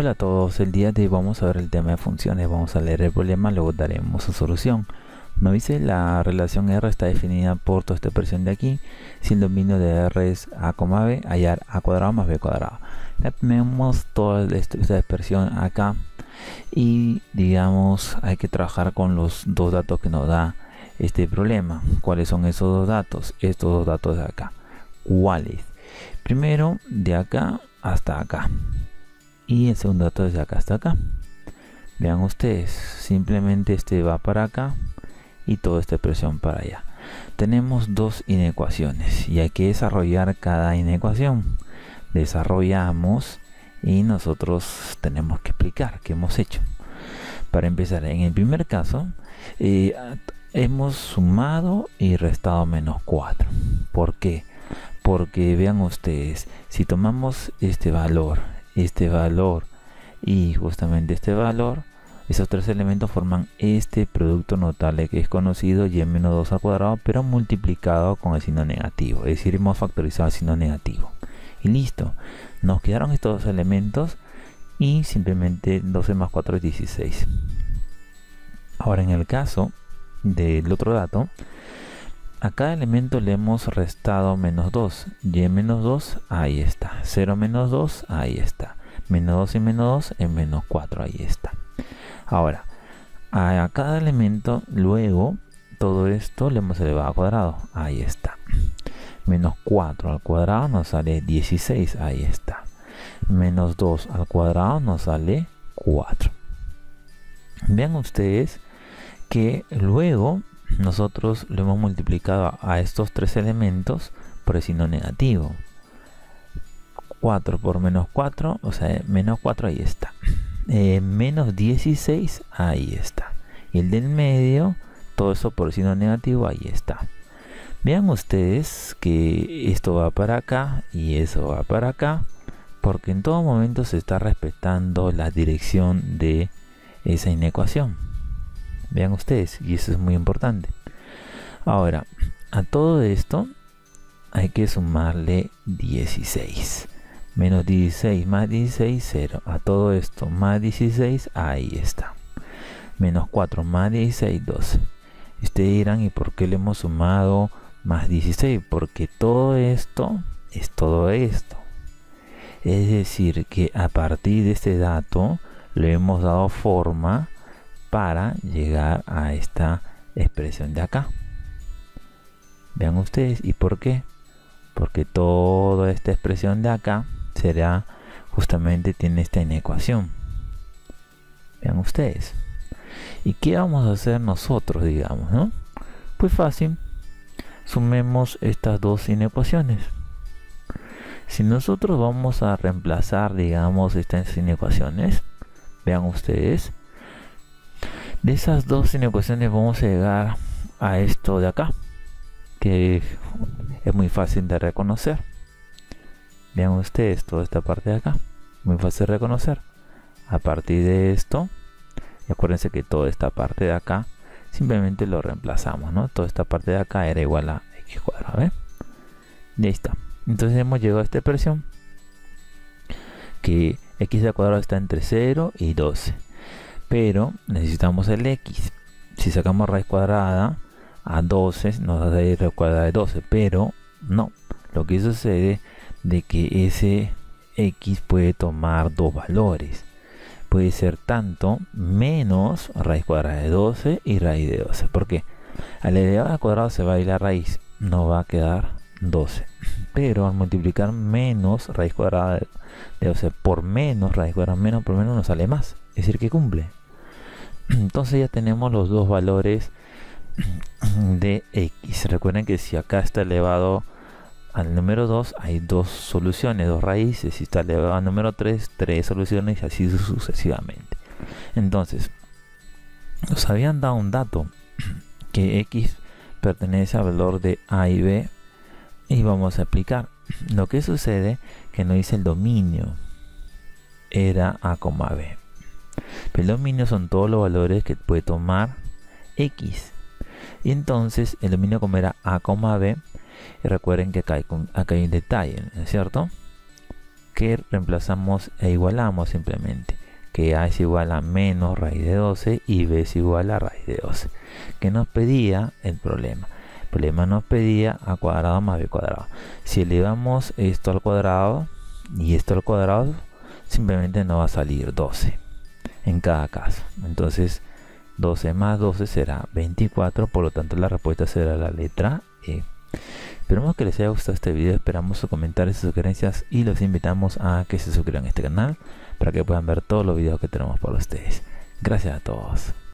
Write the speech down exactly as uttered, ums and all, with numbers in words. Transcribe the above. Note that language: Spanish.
Hola a todos, el día de hoy vamos a ver el tema de funciones, vamos a leer el problema, luego daremos su solución. Nos dice la relación R está definida por toda esta expresión de aquí, si el dominio de R es A, B, hallar A cuadrado más B cuadrado. Ya tenemos toda esta expresión acá y digamos hay que trabajar con los dos datos que nos da este problema. ¿Cuáles son esos dos datos? Estos dos datos de acá. ¿Cuáles? Primero de acá hasta acá. Y el segundo dato desde acá hasta acá. Vean ustedes, simplemente este va para acá y toda esta expresión para allá. Tenemos dos inecuaciones y hay que desarrollar cada inecuación. Desarrollamos y nosotros tenemos que explicar qué hemos hecho. Para empezar, en el primer caso eh, hemos sumado y restado menos cuatro. ¿Por qué? Porque vean ustedes, si tomamos este valor este valor y justamente este valor, esos tres elementos forman este producto notable que es conocido y menos dos al cuadrado, pero multiplicado con el signo negativo, es decir, hemos factorizado el signo negativo y listo, nos quedaron estos dos elementos y simplemente doce más cuatro es dieciséis. Ahora en el caso del otro dato, a cada elemento le hemos restado menos dos. Y menos dos, ahí está. cero menos dos, ahí está. Menos dos y menos dos es menos cuatro, ahí está. Ahora, a cada elemento, luego, todo esto le hemos elevado al cuadrado. Ahí está. Menos cuatro al cuadrado nos sale dieciséis, ahí está. Menos dos al cuadrado nos sale cuatro. Vean ustedes que luego nosotros lo hemos multiplicado a estos tres elementos por el signo negativo. cuatro por menos cuatro, o sea, menos cuatro, ahí está. Eh, menos dieciséis, ahí está. Y el del medio, todo eso por el signo negativo, ahí está. Vean ustedes que esto va para acá y eso va para acá, porque en todo momento se está respetando la dirección de esa inecuación. Vean ustedes, y eso es muy importante. Ahora, a todo esto hay que sumarle dieciséis. Menos dieciséis más dieciséis, cero. A todo esto más dieciséis, ahí está. Menos cuatro más dieciséis, doce. Ustedes dirán, ¿y por qué le hemos sumado más dieciséis? Porque todo esto es todo esto. Es decir, que a partir de este dato le hemos dado forma para llegar a esta expresión de acá. Vean ustedes, ¿y por qué? Porque toda esta expresión de acá será justamente, tiene esta inecuación. Vean ustedes. ¿Y qué vamos a hacer nosotros, digamos, no? Pues fácil, sumemos estas dos inecuaciones. Si nosotros vamos a reemplazar, digamos, estas inecuaciones, vean ustedes, de esas dos inecuaciones vamos a llegar a esto de acá, que es muy fácil de reconocer. Vean ustedes toda esta parte de acá, muy fácil de reconocer. A partir de esto, y acuérdense que toda esta parte de acá simplemente lo reemplazamos, ¿no? Toda esta parte de acá era igual a x cuadrado, ¿eh? Y ahí está. Entonces hemos llegado a esta expresión que x al cuadrado está entre cero y doce. Pero necesitamos el x. Si sacamos raíz cuadrada a doce, nos da raíz cuadrada de doce. Pero no. Lo que sucede de que ese x puede tomar dos valores. Puede ser tanto menos raíz cuadrada de doce y raíz de doce. ¿Por qué? Al elevado al cuadrado se va a ir la raíz. No va a quedar doce. Pero al multiplicar menos raíz cuadrada de doce por menos raíz cuadrada menos por menos nos sale más. Es decir, que cumple. Entonces ya tenemos los dos valores de x. Recuerden que si acá está elevado al número dos, hay dos soluciones, dos raíces. Si está elevado al número tres, tres soluciones y así sucesivamente. Entonces, nos habían dado un dato que x pertenece al valor de a y b y vamos a aplicar. Lo que sucede que nos dice el dominio era a, b. El dominio son todos los valores que puede tomar x. Y entonces el dominio como era a, b, y recuerden que acá hay, acá hay un detalle, ¿no es cierto? que reemplazamos e igualamos simplemente, que a es igual a menos raíz de doce y b es igual a raíz de doce. ¿Qué nos pedía el problema? El problema nos pedía a cuadrado más b cuadrado. Si elevamos esto al cuadrado y esto al cuadrado, simplemente nos va a salir doce en cada caso. Entonces doce más doce será veinticuatro, por lo tanto la respuesta será la letra E. Esperamos que les haya gustado este video, esperamos sus comentarios y sugerencias y los invitamos a que se suscriban a este canal para que puedan ver todos los videos que tenemos para ustedes. Gracias a todos.